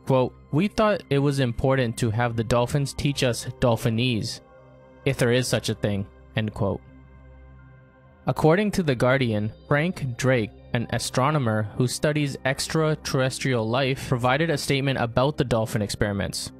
Quote, "We thought it was important to have the dolphins teach us Dolphinese, if there is such a thing," end quote. According to The Guardian, Frank Drake, an astronomer who studies extraterrestrial life, provided a statement about the dolphin experiments.